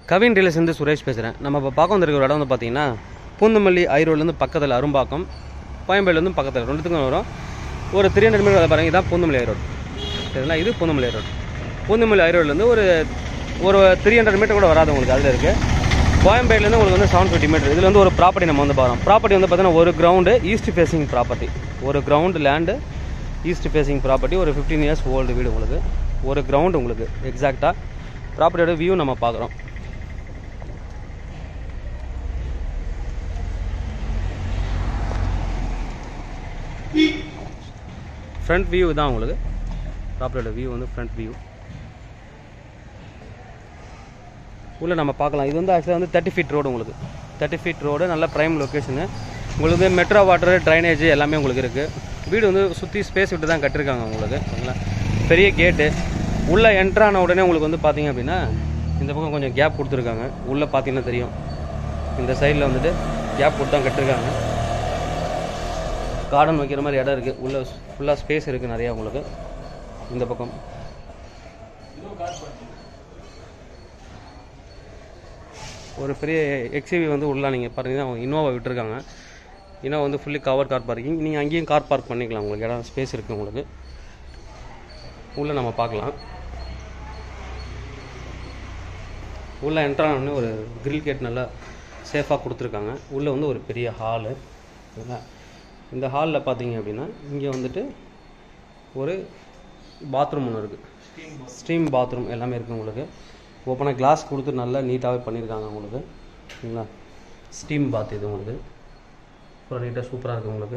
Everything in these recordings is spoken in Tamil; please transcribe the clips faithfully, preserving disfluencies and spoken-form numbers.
கவின் ரியல் எஸ்டேட் சுரேஷ் பேசுகிறேன். நம்ம இப்போ பார்க்க வந்திருக்க ஒரு இடம் வந்து பார்த்தீங்கன்னா பூந்தமல்லி ஐரோட்லேருந்து பக்கத்தில் அரும்பாக்கம், கோயம்பேடுலேருந்து பக்கத்தில் ரெண்டுத்துக்கும் வரும். ஒரு த்ரீ ஹண்ட்ரட் மீட்டர் பாருங்கள், இதான் பூந்தமல்லி ஐரோடு. சரிங்களா? இது பூந்தமல்லி ஐரோடு. பூந்தமல்லி ஐரோட்லேருந்து ஒரு ஒரு த்ரீ ஹண்ட்ரட் மீட்டர் கூட வராது உங்களுக்கு. அதில் இருக்குது. கோயம்பேடுலேருந்து உங்களுக்கு வந்து செவன் ஃபிஃப்டி மீட்டர். இதில் வந்து ஒரு ப்ராப்பர்ட்டி நம்ம வந்து பார்க்குறோம். ப்ராப்பர்ட்டி வந்து பார்த்தீங்கன்னா ஒரு கிரவுண்டு ஈஸ்ட் ஃபேஸிங் ப்ராப்பர்ட்டி. ஒரு ground land east facing property. ஒரு ஃபிஃப்டீன் இயர்ஸ் ஓல்டு வீடு உங்களுக்கு. ஒரு கிரவுண்டு உங்களுக்கு எக்ஸாக்டாக ப்ராப்பர்ட்டியோட வியூ நம்ம பார்க்குறோம். ஃப்ரண்ட் வியூ தான் உங்களுக்கு. ப்ராப்பர்ட்டியோட வியூ வந்து ஃப்ரண்ட் வியூ. உள்ளே நம்ம பார்க்கலாம். இது வந்து ஆக்சுவலாக வந்து தேர்ட்டி ஃபீட் ரோடு உங்களுக்கு. தேர்ட்டி ஃபீட் ரோடு, நல்ல ப்ரைம் லொக்கேஷனு. உங்களுக்கு வந்து மெட்ரோ வாட்டரு, ட்ரைனேஜ் எல்லாமே உங்களுக்கு இருக்குது. வீடு வந்து சுற்றி ஸ்பேஸ் விட்டு தான் கட்டிருக்காங்க உங்களுக்கு. சரிங்களா? பெரிய கேட்டு. உள்ளே என்ட்ரான உடனே உங்களுக்கு வந்து பார்த்தீங்க அப்படின்னா இந்த பக்கம் கொஞ்சம் கேப் கொடுத்துருக்காங்க. உள்ளே பார்த்தீங்கன்னா தெரியும், இந்த சைடில் வந்துட்டு கேப் கொடுத்து தான் கட்டிருக்காங்க. கார்டன் வைக்கிற மாதிரி இடம் இருக்குது. உள்ளே ஃபுல்லாக ஸ்பேஸ் இருக்குது நிறையா உங்களுக்கு. இந்த பக்கம் ஒரு பெரிய எக்ஸ்யூவி வந்து உள்ளே நீங்கள் பார்த்தீங்கன்னா அவங்க இனோவா விட்டுருக்காங்க. இனோவா வந்து ஃபுல்லி கவர் கார் பார்க்கிங். நீங்கள் அங்கேயும் கார் பார்க் பண்ணிக்கலாம். உங்களுக்கு இடம் ஸ்பேஸ் இருக்குது உங்களுக்கு. உள்ளே நம்ம பார்க்கலாம். உள்ளே என்ட்ரானே ஒரு கிரில் கேட் நல்லா சேஃபாக கொடுத்துருக்காங்க. உள்ளே வந்து ஒரு பெரிய ஹாலு. சரிங்களா? இந்த ஹாலில் பார்த்தீங்க அப்படின்னா இங்கே வந்துட்டு ஒரு பாத்ரூம் ஒன்று இருக்குது. ஸ்டீம் பாத்ரூம் எல்லாமே இருக்குது உங்களுக்கு. ஓப்பனாக கிளாஸ் கொடுத்து நல்லா நீட்டாகவே பண்ணியிருக்காங்க உங்களுக்கு. சரிங்களா? ஸ்டீம் பாத் இது உங்களுக்கு அப்புறம் நீட்டாக சூப்பராக இருக்குது உங்களுக்கு.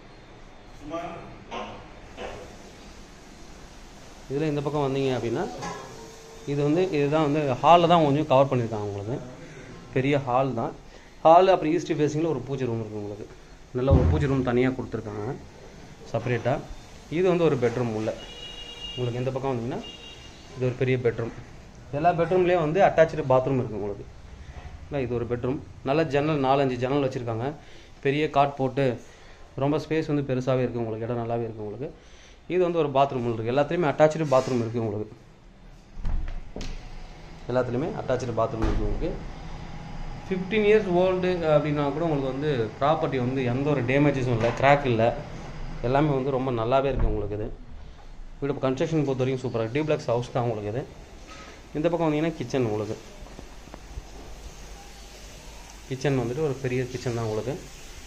இதில் இந்த பக்கம் வந்தீங்க அப்படின்னா இது வந்து இதுதான் வந்து ஹாலில் தான் கொஞ்சம் கவர் பண்ணியிருக்காங்க உங்களுக்கு. பெரிய ஹால் தான். ஹாலு அப்புறம் ஈஸ்ட் ஃபேஸிங்கில் ஒரு பூஜை ரூம் இருக்குது உங்களுக்கு. நல்ல ஒரு பூஜை ரூம் தனியாக கொடுத்துருக்காங்க செப்பரேட்டாக. இது வந்து ஒரு பெட்ரூம் உள்ள உங்களுக்கு. இந்த பக்கம் வந்தீங்கன்னா இது ஒரு பெரிய பெட்ரூம். எல்லா பெட்ரூம்லேயும் வந்து அட்டாச்சு பாத்ரூம் இருக்குது உங்களுக்கு. இல்லை, இது ஒரு பெட்ரூம். நல்ல ஜன்னல், நாலஞ்சு ஜன்னல் வச்சுருக்காங்க. பெரிய காட் போட்டு ரொம்ப ஸ்பேஸ் வந்து பெருசாகவே இருக்குது உங்களுக்கு. இடம் நல்லாவே இருக்குது உங்களுக்கு. இது வந்து ஒரு பாத்ரூம் இருக்குது. எல்லாத்துலேயுமே அட்டாச்சு பாத்ரூம் இருக்குது உங்களுக்கு. எல்லாத்துலேயுமே அட்டாச்சு பாத்ரூம் இருக்குது உங்களுக்கு. ஃபிஃப்டீன் இயர்ஸ் ஓல்டு அப்படின்னா கூட உங்களுக்கு வந்து ப்ராப்பர்ட்டி வந்து எந்த ஒரு டேமேஜஸும் இல்லை, கிராக் இல்லை. எல்லாமே வந்து ரொம்ப நல்லாவே இருக்குது உங்களுக்கு. இது வீடு கன்ஸ்ட்ரக்ஷன் பொறுத்த வரைக்கும் சூப்பராக டியூப்ளெக்ஸ் ஹவுஸ் தான் உங்களுக்கு. இது இந்த பக்கம் வந்தீங்கன்னா கிச்சன் உங்களுக்கு. கிச்சன் வந்துட்டு ஒரு பெரிய கிச்சன் தான் உங்களுக்கு.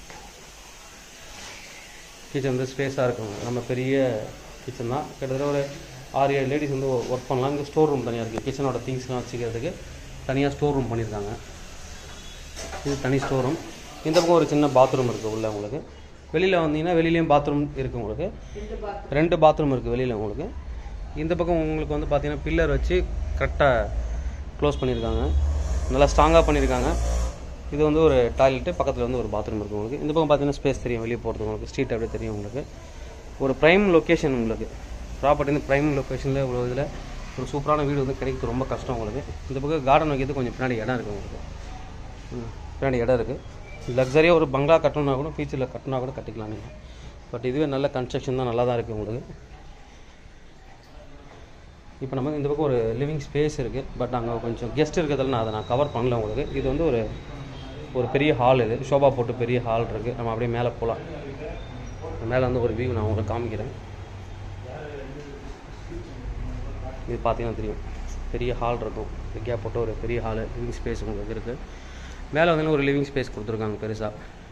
கிச்சன் வந்து ஸ்பேஸாக இருக்குங்க. நம்ம பெரிய கிச்சன் தான். கிட்டத்தட்ட ஒரு ஆறு ஏழு லேடிஸ் வந்து ஒர்க் பண்ணலாம். இங்கே ஸ்டோர் ரூம் தனியாக இருக்குது. கிச்சனோட திங்ஸ்லாம் வச்சுக்கிறதுக்கு தனியாக ஸ்டோர் ரூம் பண்ணியிருக்காங்க. இது தனி ஸ்டோர் ரூம். இந்த பக்கம் ஒரு சின்ன பாத்ரூம் இருக்குது உள்ள உங்களுக்கு. வெளியில் வந்தீங்கன்னா வெளியிலையும் பாத்ரூம் இருக்குது உங்களுக்கு. ரெண்டு பாத்ரூம் இருக்குது வெளியில் உங்களுக்கு. இந்த பக்கம் உங்களுக்கு வந்து பார்த்தீங்கன்னா பில்லர் வச்சு கரெக்டாக க்ளோஸ் பண்ணியிருக்காங்க. நல்லா ஸ்ட்ராங்காக பண்ணியிருக்காங்க. இது வந்து ஒரு டாய்லெட்டு, பக்கத்தில் வந்து ஒரு பாத்ரூம் இருக்குது உங்களுக்கு. இந்த பக்கம் பார்த்தீங்கன்னா ஸ்பேஸ் தெரியும் வெளியே போகிறது உங்களுக்கு. ஸ்ட்ரீட் அப்படியே தெரியும் உங்களுக்கு. ஒரு ப்ரைம் லொக்கேஷன் உங்களுக்கு. ப்ராப்பர்ட்டி வந்து ப்ரைம் லொக்கேஷனில் இவ்வளோ இதில் ஒரு சூப்பரான வீடு வந்து கிடைக்கிறது ரொம்ப கஷ்டம் உங்களுக்கு. இந்த பக்கம் கார்டன் வைக்கிறது கொஞ்சம் பின்னாடி இடம் இருக்குது உங்களுக்கு. பின்னாடி இடம் இருக்குது. லக்ஸரியாக ஒரு பங்களா கட்டணுன்னா கூட ஃபியூச்சரில் கட்டினா கூட கட்டிக்கலாம் நீங்கள். பட் இதுவே நல்ல கன்ஸ்ட்ரக்ஷன் தான், நல்லா தான் இருக்குது உங்களுக்கு. இப்போ நம்ம இந்த பக்கம் ஒரு லிவிங் ஸ்பேஸ் இருக்குது. பட் அங்கே கொஞ்சம் கெஸ்ட் இருக்கிறதால நான் அதை நான் கவர் பண்ணல உங்களுக்கு. இது வந்து ஒரு ஒரு பெரிய ஹால். இது ஷோபா போட்டு பெரிய ஹால் இருக்குது. நம்ம அப்படியே மேலே போகலாம். மேலே வந்து ஒரு வியூ நான் உங்களுக்கு காமிக்கிறேன். இது பார்த்தீங்கன்னா தெரியும், பெரிய ஹால் இருக்கும். கேப் போட்டு ஒரு பெரிய ஹாலு, லிவிங் ஸ்பேஸ் உங்களுக்கு இருக்குது. மேலே வந்து ஒரு லிவிங் ஸ்பேஸ் கொடுத்துருக்காங்க பெருசாக.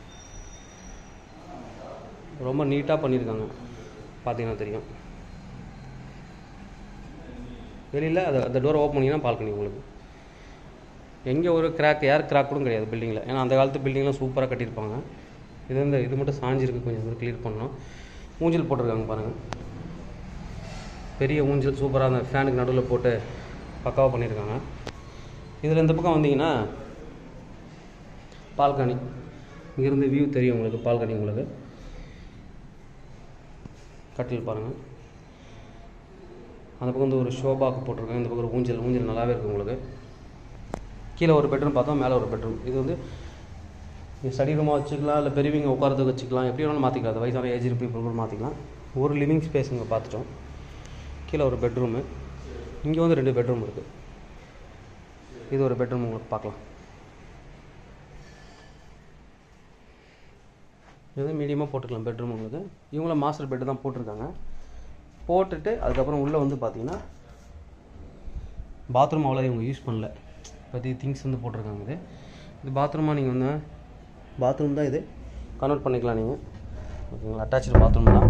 ரொம்ப நீட்டாக பண்ணியிருக்காங்க. பார்த்தீங்கன்னா தெரியும். வெளியில் அதை அந்த டோரை ஓப்பன் பண்ணிங்கன்னா பால்கனி உங்களுக்கு. எங்கே ஒரு கிராக், ஏர் கிராக் கூட கிடையாது பில்டிங்கில். ஏன்னா அந்த காலத்து பில்டிங்லாம் சூப்பராக கட்டியிருப்பாங்க. இது வந்து இது மட்டும் சாஞ்சிருக்கு, கொஞ்சம் தூரம் க்ளியர் பண்ணணும். ஊஞ்சல் போட்டிருக்காங்க பாருங்கள். பெரிய ஊஞ்சல் சூப்பராக அந்த ஃபேனுக்கு நடுவில் போட்டு பக்காவாக பண்ணியிருக்காங்க. இதில் இந்த பக்கம் வந்தீங்கன்னா பால்கனி. இங்கேருந்து வியூ தெரியும் உங்களுக்கு. பால்கனி உங்களுக்கு. கட்டில் பாருங்கள். அந்த பக்கம் வந்து ஒரு ஷோபாக்கு போட்டிருக்காங்க. இந்த பக்கம் ஒரு ஊஞ்சல். ஊஞ்சல் நல்லாவே இருக்குது உங்களுக்கு. கீழே ஒரு பெட்ரூம் பார்த்தோம், மேலே ஒரு பெட்ரூம். இது வந்து ஸ்டடி ரூமாக வச்சுக்கலாம், இல்லை பெரியவங்க உட்காரத்துக்கு வச்சுக்கலாம், எப்படி வேணாலும் மாற்றிக்கலாம். அது வயசான ஏஜ் பீப்புள் கூட மாற்றிக்கலாம். ஒரு லிவிங் ஸ்பேஸ் இங்கே பார்த்துட்டோம். கீழே ஒரு பெட்ரூமு. இங்கே வந்து ரெண்டு பெட்ரூம் இருக்குது. இது ஒரு பெட்ரூம் உங்களுக்கு பார்க்கலாம். இது மீடியமாக போட்டுக்கலாம் பெட்ரூம் உங்களுக்கு. இவங்களும் மாஸ்டர் பெட்டு தான் போட்டிருக்காங்க. போட்டுட்டு அதுக்கப்புறம் உள்ளே வந்து பார்த்தீங்கன்னா பாத்ரூம் அவ்வளோ இவங்க யூஸ் பண்ணல, பற்றி திங்ஸ் வந்து போட்டிருக்காங்க. இது இது பாத்ரூமாக நீங்கள் வந்து பாத்ரூம் தான் இது கன்வெர்ட் பண்ணிக்கலாம் நீங்கள். ஓகேங்களா, அட்டாச்சு பாத்ரூம் தான்.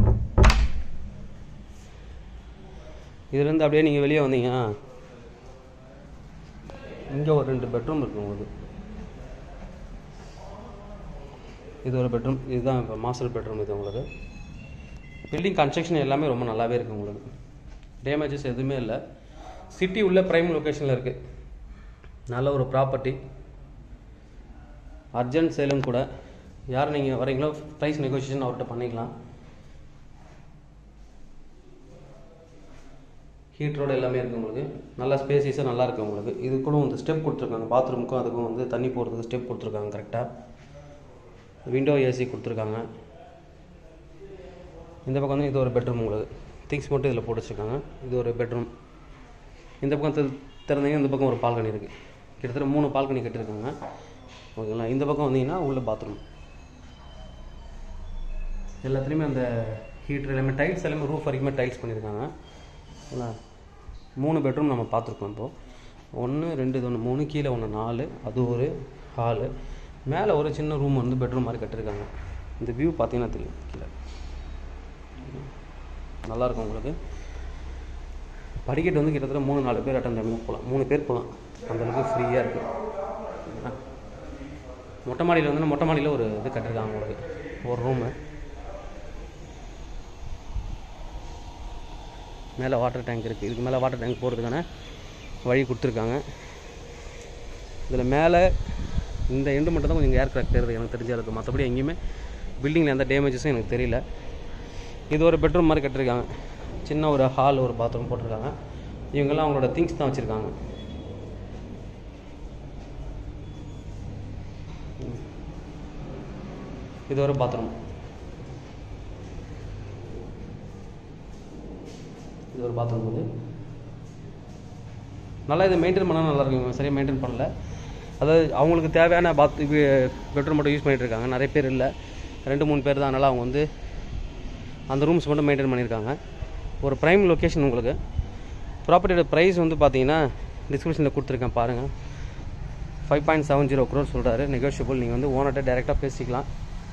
இதுலேருந்து அப்படியே நீங்கள் வெளியே வந்தீங்கன்னா இங்கே ஒரு ரெண்டு பெட்ரூம் இருக்குது உங்களுக்கு. இது ஒரு பெட்ரூம், இதுதான் இப்போ மாஸ்டர் பெட்ரூம். இது உங்களுக்கு பில்டிங் கன்ஸ்ட்ரக்ஷன் எல்லாமே ரொம்ப நல்லாவே இருக்குது உங்களுக்கு. டேமேஜஸ் எதுவுமே இல்லை. சிட்டி உள்ள ப்ரைம் லொக்கேஷனில் இருக்குது. நல்ல ஒரு ப்ராப்பர்ட்டி, அர்ஜென்ட் சேலும் கூட. யார் நீங்கள் வரீங்களோ ப்ரைஸ் நெகோசியேஷன் அவர்கிட்ட பண்ணிக்கலாம். ஹீட்டரோடு எல்லாமே இருக்குது உங்களுக்கு. நல்லா ஸ்பேசியஸாக நல்லா இருக்குது உங்களுக்கு. இது கூட வந்து ஸ்டெப் கொடுத்துருக்காங்க, பாத்ரூமுக்கும் அதுக்கும் வந்து தண்ணி போகிறதுக்கு ஸ்டெப் கொடுத்துருக்காங்க கரெக்டாக. விண்டோ ஏசி கொடுத்துருக்காங்க. இந்த பக்கம் வந்து இது ஒரு பெட்ரூம் உங்களுக்கு. திங்ஸ் மட்டும் இதில் போட்டு வச்சுருக்காங்க. இது ஒரு பெட்ரூம். இந்த பக்கம் திறந்தீங்க, இந்த பக்கம் ஒரு பால்கனி இருக்குது. கிட்டத்தட்ட மூணு பால்கனி கட்டியிருக்காங்க. ஓகேங்களா. இந்த பக்கம் வந்தீங்கன்னா உள்ள பாத்ரூம். எல்லாத்துலேயுமே அந்த ஹீட்டர் எல்லாமே டைல்ஸ் எல்லாமே ரூஃப் வரைக்குமே டைல்ஸ் பண்ணியிருக்காங்க. ஓகேங்களா. மூணு பெட்ரூம் நம்ம பார்த்துருக்கோம். இப்போது ஒன்று ரெண்டு இது ஒன்று மூணு, கீழே ஒன்று நாலு, அது ஒரு ஹாலு, மேலே ஒரு சின்ன ரூம் வந்து பெட்ரூம் மாதிரி கட்டியிருக்காங்க. இந்த வியூ பார்த்தீங்கன்னா தெரியும் கீழே. நல்லாயிருக்கும் உங்களுக்கு. படிக்கட்டு வந்து கிட்டத்தட்ட மூணு நாலு பேர் அட்டன் பண்ணி போகலாம். மூணு பேர் போகலாம், அந்தளவுக்கு ஃப்ரீயாக இருக்குது. மொட்டை மாடியில் வந்து மொட்டை மாடியில் ஒரு இது கட்டியிருக்காங்க உங்களுக்கு, ஒரு ரூமு. மேலே வாட்டர் டேங்க் இருக்குது. இதுக்கு மேலே வாட்டர் டேங்க் போகிறதுக்கான வழி கொடுத்துருக்காங்க. இதில் மேலே இந்த எண்டு மட்டும் தான் கொஞ்சம் ஏர் கிராக் தெரியுது எனக்கு தெரிஞ்ச இருக்குது. மற்றபடி எங்கேயுமே பில்டிங்கில் எந்த டேமேஜஸும் எனக்கு தெரியல. இது ஒரு பெட்ரூம் மாதிரி கட்டியிருக்காங்க. சின்ன ஒரு ஹால், ஒரு பாத்ரூம் போட்டிருக்காங்க. இவங்கெல்லாம் அவங்களோட திங்ஸ் தான் வச்சுருக்காங்க. இது ஒரு பாத்ரூம். இது ஒரு பாத்ரூம் வந்து நல்லா இது மெயின்டைன் பண்ணால் நல்லா இருக்கும். சரியாக மெயின்டைன் பண்ணல. அதாவது அவங்களுக்கு தேவையான பாத் பெட்ரூம் மட்டும் யூஸ் பண்ணிகிட்டு இருக்காங்க. நிறைய பேர் இல்லை, ரெண்டு மூணு பேர் தான். அதனால் அவங்க வந்து அந்த ரூம்ஸ் மட்டும் மெயின்டைன் பண்ணியிருக்காங்க. ஒரு ப்ரைம் லொக்கேஷன் உங்களுக்கு. ப்ராப்பர்ட்டியோட ப்ரைஸ் வந்து பார்த்தீங்கன்னா டிஸ்கிரிப்ஷனில் கொடுத்துருக்கேன் பாருங்கள். Five point seven zero crore சொல்கிறாரு. நெகோஷியபிள். நீங்கள் வந்து ஓனர்கிட்ட டைரெக்டாக பேசிக்கலாம்.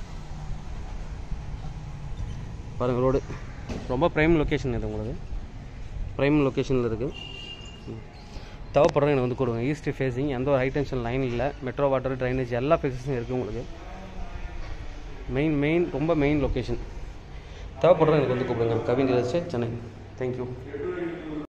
பாருங்கள், ரோடு ரொம்ப ப்ரைம் லொக்கேஷன். இது உங்களுக்கு ப்ரைம் லொக்கேஷனில் இருக்குது. தேவைப்படுறவங்க எனக்கு வந்து கொடுங்க. ஈஸ்ட் ஃபேஸிங், எந்த ஒரு ஹை டென்ஷன் லைன் இல்லை. மெட்ரோ வாட்டர், ட்ரைனேஜ் எல்லா ஃபெசிலிட்டிஸும் இருக்குது உங்களுக்கு. மெயின் மெயின் ரொம்ப மெயின் லொக்கேஷன். தேவைப்படுறவங்க எனக்கு வந்து கூப்பிடுங்க. Kavin real estate, Chennai. Thank you.